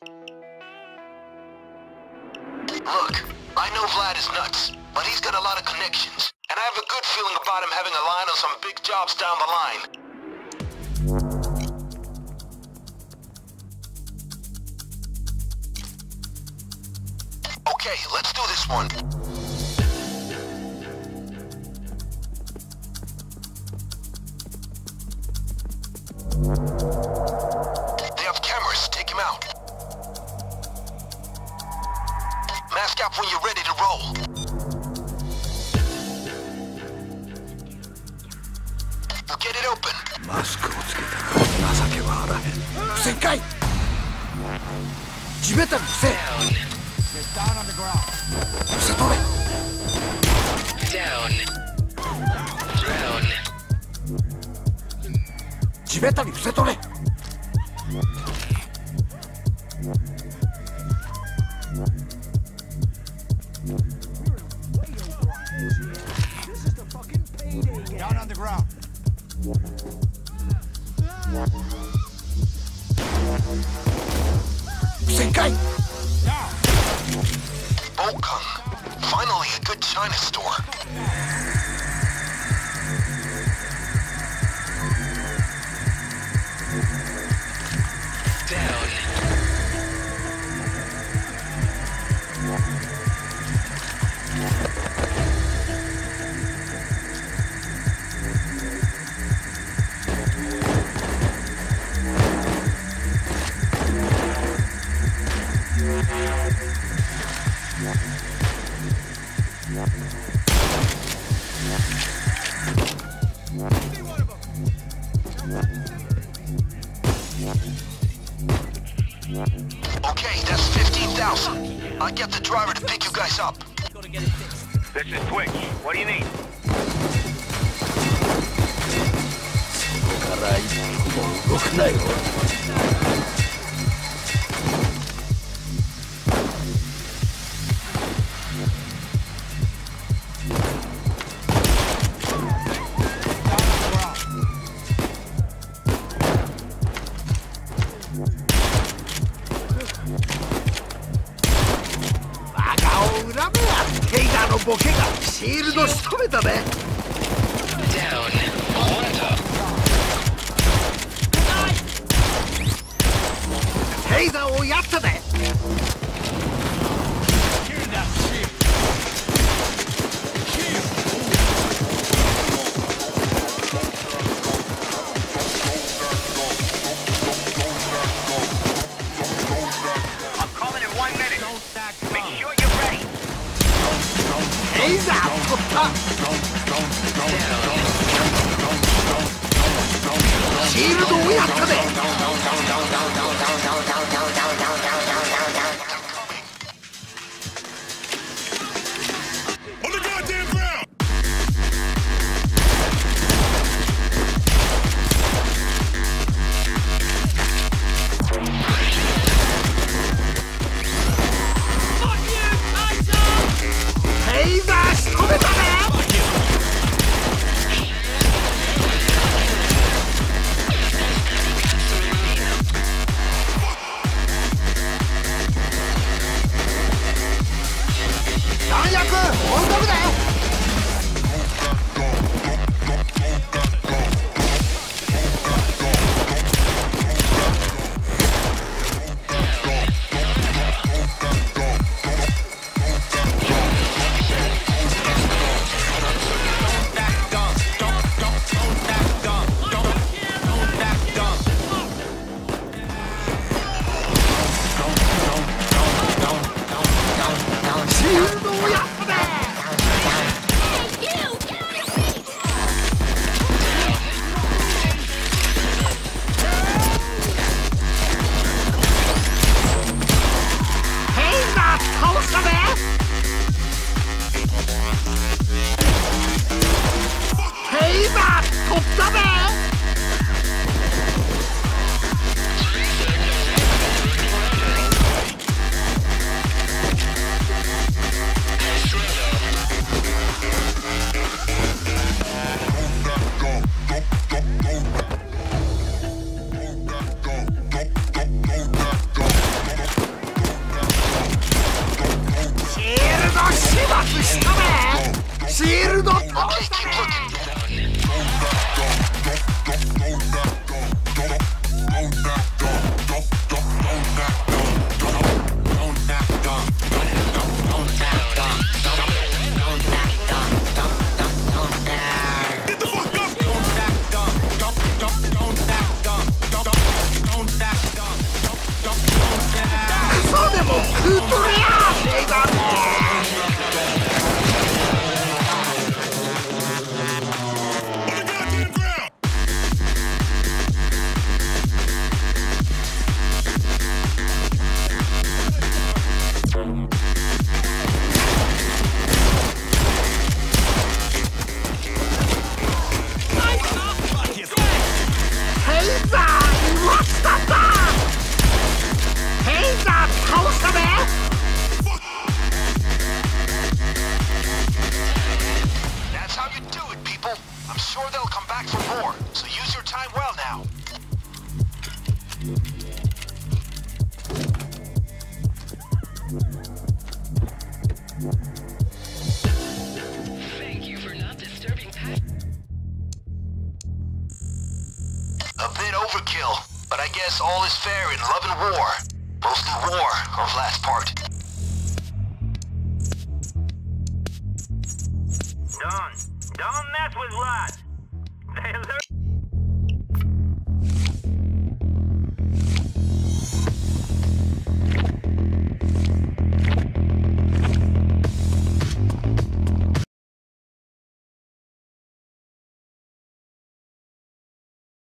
Look, I know Vlad is nuts, but he's got a lot of connections, and I have a good feeling about him having a line on some big jobs down the line. Okay, let's do this one. They have cameras. Take him out. Mask up when you're ready to roll. You get it open. マスクをつけたら情けはあらへん。不正解。地べたに伏せ。伏せとれ。地べたに伏せとれ。 Down on the ground. Bokung. Finally a good China store. Okay, that's 15,000. I'll get the driver to pick you guys up. This is Twitch. What do you need? そこから一歩も動くなよ。ヘイダーのボケがシールド仕留めたね。ヘイダーをやったね。ヘイダー取った。シールドをやったね。 That's how you do it, people. I'm sure they'll come back for more, so use your time well now. Thank you for not disturbing Pat. A bit overkill, but I guess all is fair in love and war. Mostly war, of last part.